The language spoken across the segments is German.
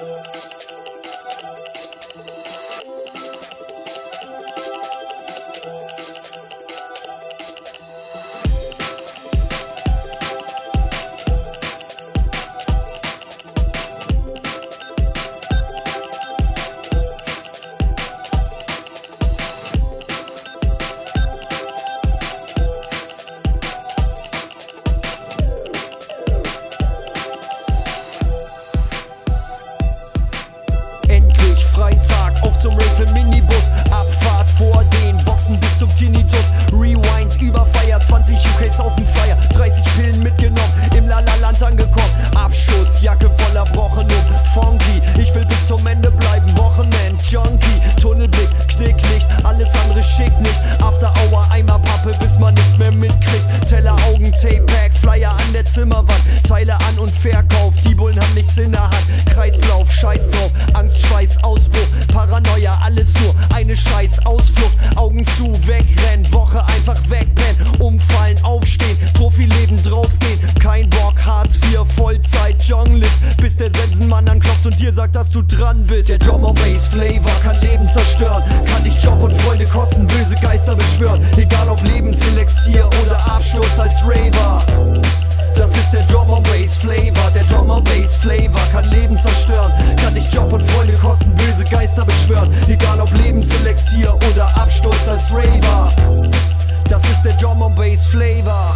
Endlich Freitag, auf zum Rave im Minibus. Abfahrt vor den Boxen bis zum Tinnitus. Rewind, Überfeier, 20 UKs auf dem Flyer. 30 Pillen mitgenommen, im Lala-Land angekommen. Abschuss, Jacke voller Brochen und funky. Ich will bis zum Ende bleiben, Wochenend, Junkie. Tunnelblick, Knicklicht, alles andere schickt nicht. After Hour, Eimer Pappe, bis man nichts mehr mitkriegt. Teller, Augen, Tape-Pack, Flyer an der Zimmerwand. Teile an und Verkauf, die Bullen haben nichts in der Hand. Kreislauf, Scheiß drauf, Angst, Schweiß, Ausbruch, Paranoia, alles nur eine Scheiß Ausflucht. Augen zu, wegrennen, Woche einfach wegpennen, umfallen, aufstehen, Trophy-Leben draufgehen. Kein Bock, Hartz IV, Vollzeit, Jonglist, bis der Sensenmann anklopft und dir sagt, dass du dran bist. Der Drum and Bass Flavor kann Leben zerstören, kann dich Job und Freunde kosten, böse Geister beschwören. Egal ob Lebenselixier oder Absturz als Raver. Das ist der Drum and Bass Flavor, der Drum and Bass Flavor kann Leben zerstören, kann dich Job und Freunde kosten, böse Geister beschwören. Egal ob Lebenselixier oder Absturz als Raver. Das ist der Drum and Bass Flavor.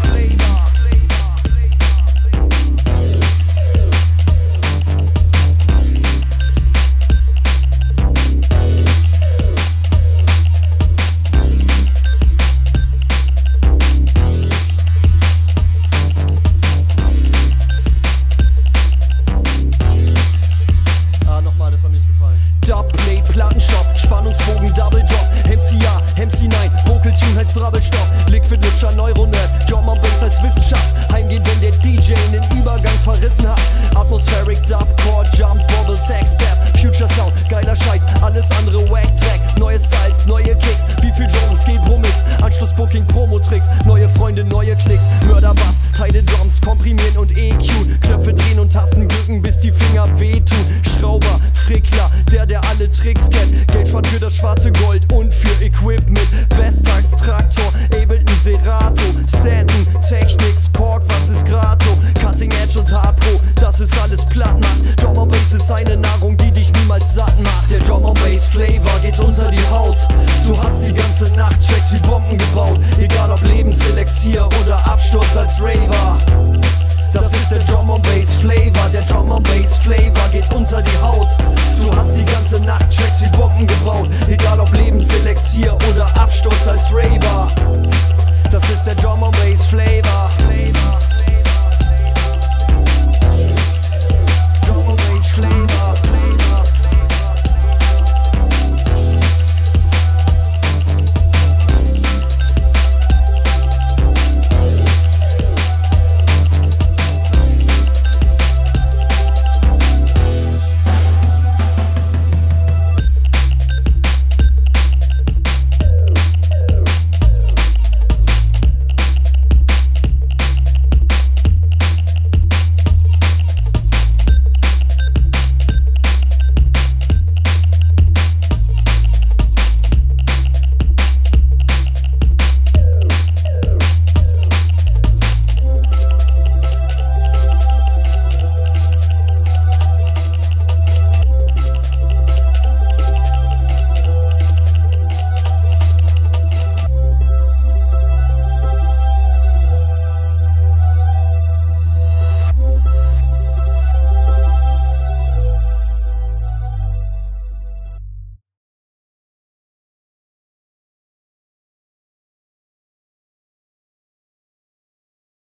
Dubplate, Plattenshop, Spannungsbogen, Double Drop, MC ja, MC nein, Vocal Tune heißt Brabbelstopp, Liquid Lutscher, Neuronerd, Drum and Bass als Wissenschaft, heimgehen, wenn der DJ den Übergang verrissen hat. Atmospheric, Dubcore, Jump, Wobble, Tech, Step, Future Sound, geiler Scheiß, alles andere Wack Track, neue Styles, neue Kicks, wie viel Genres geht pro Mix, Anschlussbooking, Promo-Tricks, neue Freunde, neue Klicks, Mörderbass, Teile Drums, komprimieren und EQ, Knöpfe drehen und Tasten drücken, bis die Finger wehtun, Schrauber, Frickler, der alle Tricks kennt, Geld spart für das schwarze Gold und für Equipment, Vestax, Traktor, Ableton, Serato, Stanton, Technics, Korg, was ist Grato, Cutting Edge und Hard Pro, das ist alles Plattmacht, Drum and Bass